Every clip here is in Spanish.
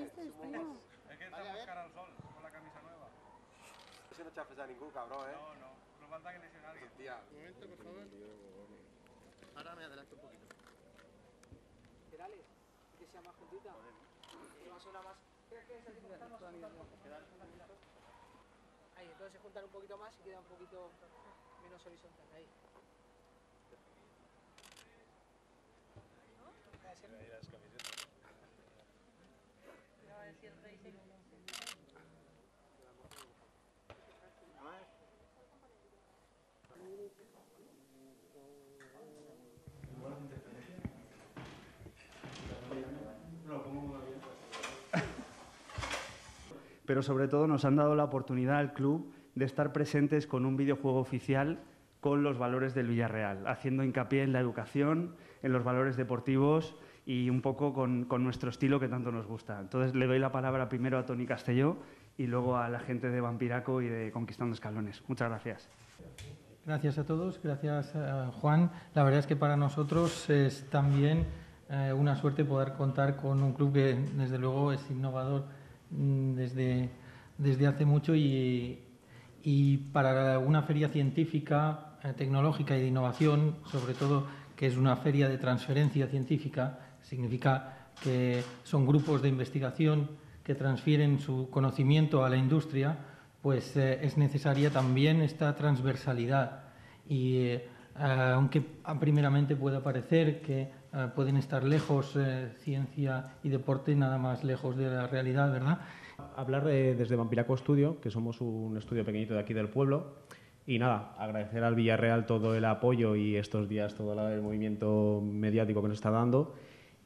este, este no. Es que estamos cara al sol con la camisa nueva. Ese no chafes a ningún cabrón, ¿eh? No, no. Nos falta que lesione a alguien. Tía. Un momento, por favor. Ahora me adelanto un poquito. Perales, que sea más juntita. Que más una más. Ahí, entonces se juntan un poquito más y queda un poquito menos horizontal. Ahí. Ahí las camisetas. No, es el racing. Pero sobre todo nos han dado la oportunidad al club de estar presentes con un videojuego oficial con los valores del Villarreal, haciendo hincapié en la educación, en los valores deportivos y un poco con nuestro estilo que tanto nos gusta. Entonces le doy la palabra primero a Toni Castelló y luego a la gente de Vampiraco y de Conquistando Escalones. Muchas gracias. Gracias a todos, gracias Juan. La verdad es que para nosotros es también una suerte poder contar con un club que desde luego es innovador desde hace mucho y para una feria científica, tecnológica y de innovación, sobre todo que es una feria de transferencia científica, significa que son grupos de investigación que transfieren su conocimiento a la industria, pues es necesaria también esta transversalidad y aunque primeramente pueda parecer que pueden estar lejos ciencia y deporte, nada más lejos de la realidad, ¿verdad? Hablar desde Vampiraco Studio, que somos un estudio pequeñito de aquí del pueblo, y nada, agradecer al Villarreal todo el apoyo y estos días todo el movimiento mediático que nos está dando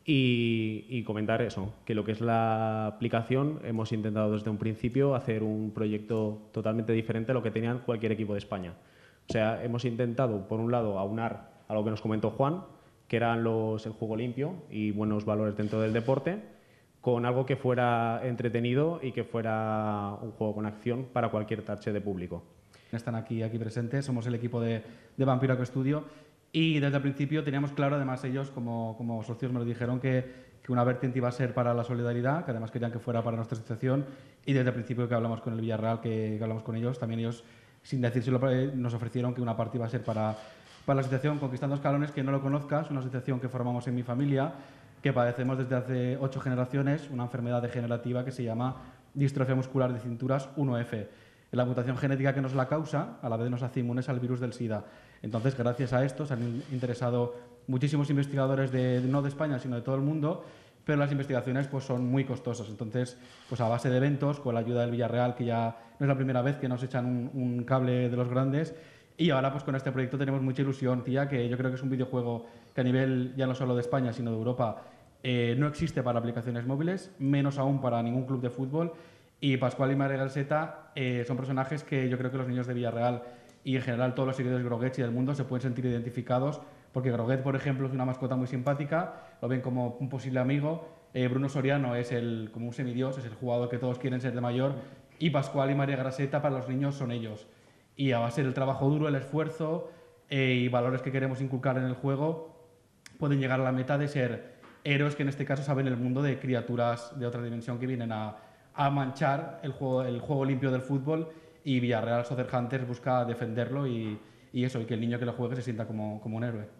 y comentar eso, que lo que es la aplicación hemos intentado desde un principio hacer un proyecto totalmente diferente a lo que tenían cualquier equipo de España. O sea, hemos intentado, por un lado, aunar a lo que nos comentó Juan, que eran el juego limpio y buenos valores dentro del deporte, con algo que fuera entretenido y que fuera un juego con acción para cualquier tache de público. Están aquí presentes, somos el equipo de Vampiraco Studio y desde el principio teníamos claro, además ellos como socios me lo dijeron, que una vertiente iba a ser para la solidaridad, que además querían que fuera para nuestra asociación y desde el principio que hablamos con el Villarreal, que hablamos con ellos, también ellos, sin decírselo, nos ofrecieron que una parte iba a ser para la asociación Conquistando Escalones, que no lo conozcas, una asociación que formamos en mi familia, que padecemos desde hace 8 generaciones una enfermedad degenerativa que se llama distrofia muscular de cinturas 1F. La mutación genética que nos la causa, a la vez nos hace inmunes al virus del SIDA. Entonces, gracias a esto, se han interesado muchísimos investigadores no de España, sino de todo el mundo, pero las investigaciones pues, son muy costosas. Entonces, pues a base de eventos, con la ayuda del Villarreal, que ya no es la primera vez que nos echan un cable de los grandes, y ahora pues con este proyecto tenemos mucha ilusión, tía, que yo creo que es un videojuego que a nivel ya no solo de España, sino de Europa, no existe para aplicaciones móviles, menos aún para ningún club de fútbol. Y Pascual y María Garceta son personajes que yo creo que los niños de Villarreal y en general todos los seguidores de Groguets y del mundo se pueden sentir identificados, porque Groguet, por ejemplo, es una mascota muy simpática, lo ven como un posible amigo. Bruno Soriano es como un semidios, es el jugador que todos quieren ser de mayor, y Pascual y María Garceta para los niños son ellos. Y a base del trabajo duro, el esfuerzo y valores que queremos inculcar en el juego, pueden llegar a la meta de ser héroes que en este caso saben el mundo de criaturas de otra dimensión que vienen a manchar el juego limpio del fútbol, y Villarreal Soccer Hunters busca defenderlo y que el niño que lo juegue se sienta como un héroe.